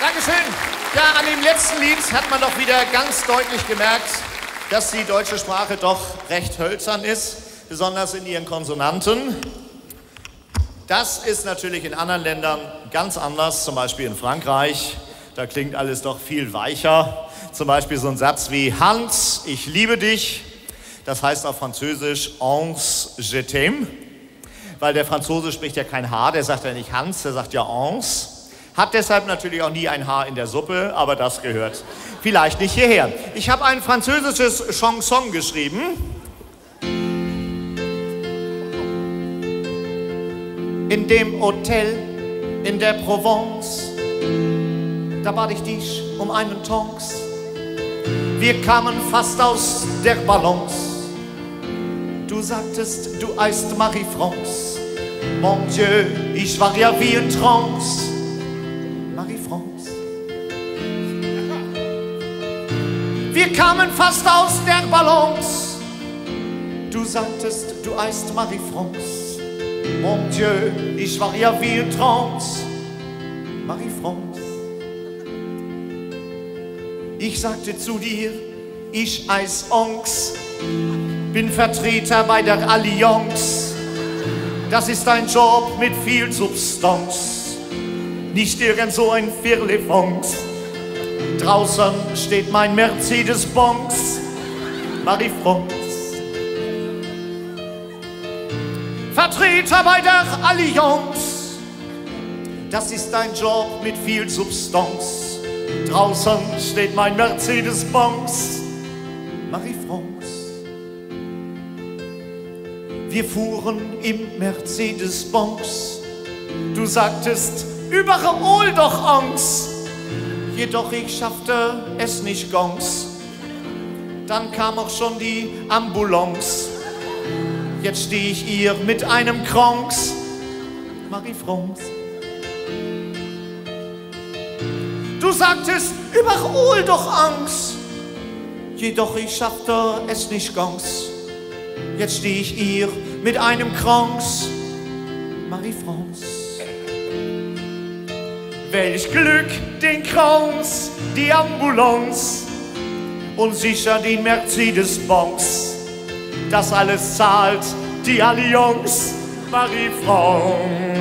Dankeschön. Ja, an dem letzten Lied hat man doch wieder ganz deutlich gemerkt, dass die deutsche Sprache doch recht hölzern ist, besonders in ihren Konsonanten. Das ist natürlich in anderen Ländern ganz anders, zum Beispiel in Frankreich. Da klingt alles doch viel weicher. Zum Beispiel so ein Satz wie Hans, ich liebe dich. Das heißt auf Französisch Hans, je t'aime. Weil der Franzose spricht ja kein H, der sagt ja nicht Hans, der sagt ja Hans. Hat deshalb natürlich auch nie ein Haar in der Suppe, aber das gehört vielleicht nicht hierher. Ich habe ein französisches Chanson geschrieben. In dem Hotel in der Provence, da bat ich dich um einen Tonks. Wir kamen fast aus der Balance. Du sagtest, du heißt Marie-France. Mon Dieu, ich war ja wie in Trance. Marie-France. Wir kamen fast aus der Balance. Du sagtest, du heißt Marie-France. Mon Dieu, ich war ja wie in Trance. Marie-France. Ich sagte zu dir, ich heiß Onks, bin Vertreter bei der Allianz. Das ist ein Job mit viel Substanz, nicht irgend so ein Firlefanz. Draußen steht mein Mercedes-Benz, Marie-France. Vertreter bei der Allianz, das ist ein Job mit viel Substanz. Draußen steht mein Mercedes-Benz, Marie-France. Wir fuhren im Mercedes-Benz. Du sagtest, überhol doch Angst. Jedoch ich schaffte es nicht ganz. Dann kam auch schon die Ambulance. Jetzt steh ich ihr mit einem Kranks, Marie-France. Du sagtest, überhol doch Angst. Jedoch ich schaffte es nicht ganz. Jetzt steh ich ihr mit einem Kranks, Marie-France. Welch Glück, den Kranks, die Ambulance und sicher den Mercedes-Benz. Das alles zahlt die Allianz, Marie-France.